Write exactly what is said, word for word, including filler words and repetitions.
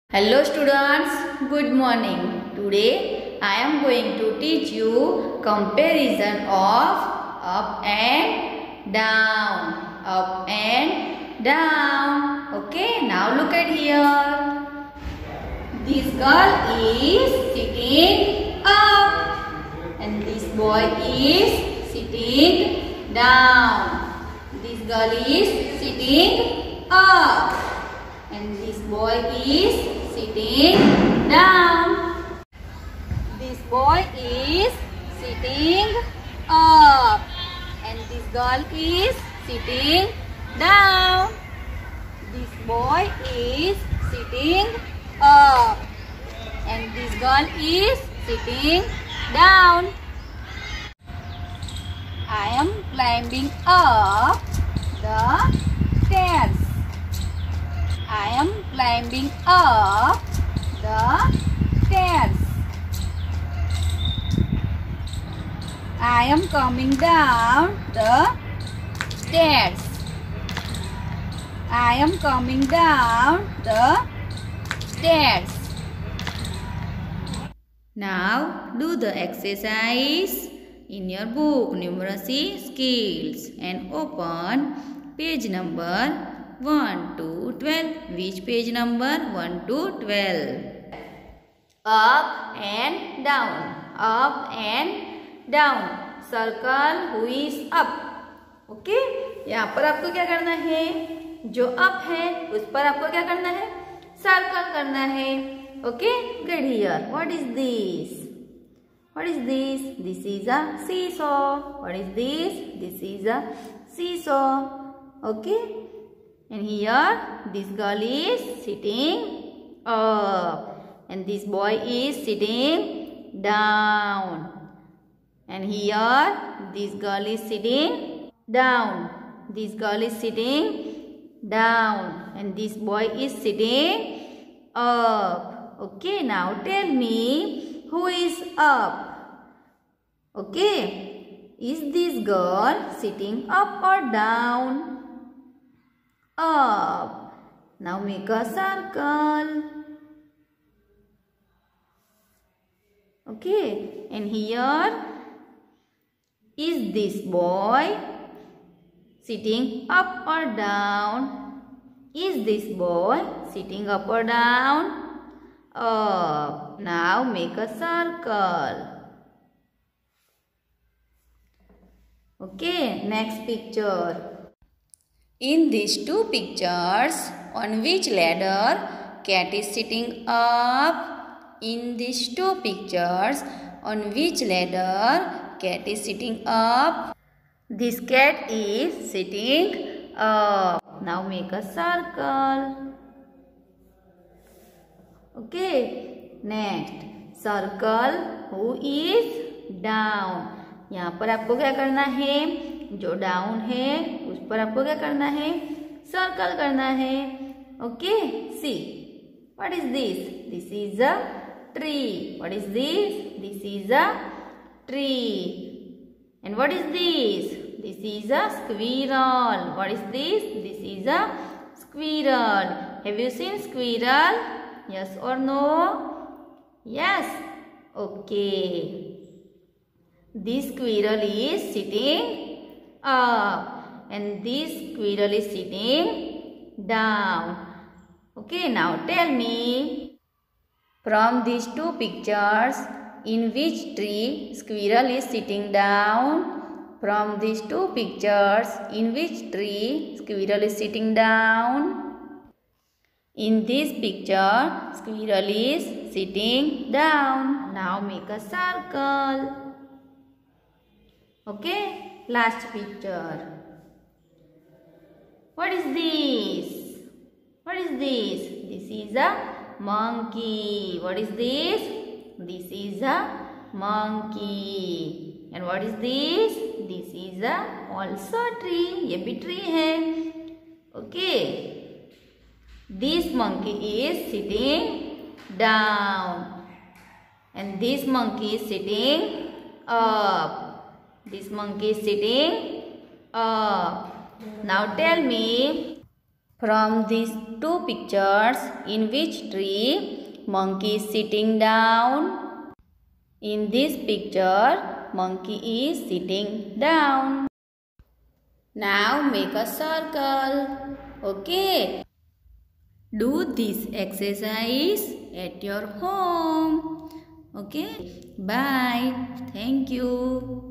Hello students, good morning. Today I am going to teach you comparison of up and down. Up and down. Okay, now look at here. This girl is sitting up and this boy is sitting down. This girl is sitting up and this boy is sitting down. This boy is sitting up and this girl is sitting down. This boy is sitting up and this girl is sitting down. I am climbing up the stairs. I am climbing up the stairs. I am coming down the stairs. I am coming down the stairs. Now do the exercise in your book Numeracy Skills and open page number one to twelve. Which page number? one to twelve. Up and down. Up and down. Circle who is up. Okay okay? यहाँ पर आपको क्या करना है? जो up है उस पर आपको क्या करना है? सर्कल करना है. Okay, good here. What is this? What is this? This is a seesaw. What is this? This is a seesaw. Okay. And here this girl is sitting up and this boy is sitting down. And here this girl is sitting down. This girl is sitting down and this boy is sitting up. Okay, now tell me who is up? Okay, is this girl sitting up or down? Up. Now make a circle. Okay, and here is this boy sitting up or down? Is this boy sitting up or down? Up. Now make a circle. Okay, next picture. In these two pictures, on which ladder cat is sitting up? In these two pictures, on which ladder cat is sitting up? This cat is sitting up. Now make a circle. Okay, next circle who is down. यहाँ पर आपको क्या करना है? जो down है उस पर आपको क्या करना है? सर्कल करना है. Okay, see what is this? This is a tree. What is this? This is a tree. And what is this? This is a squirrel. What is this? This is a squirrel. Have you seen squirrel? Yes और no? Yes. Okay, this squirrel is sitting up and this squirrel is sitting down. Okay, now tell me from these two pictures in which tree squirrel is sitting down? From these two pictures in which tree squirrel is sitting down? In this picture squirrel is sitting down. Now make a circle. Okay, last picture. What is this? What is this? This is a monkey. What is this? This is a monkey. And what is this? This is a also tree. ये भी tree है. Okay. This monkey is sitting down. And this monkey is sitting up. This monkey is sitting up. Now tell me From these two pictures, in which tree monkey is sitting down? In this picture, monkey is sitting down. Now make a circle. Okay. Do this exercise at your home. Okay. Bye. Thank you.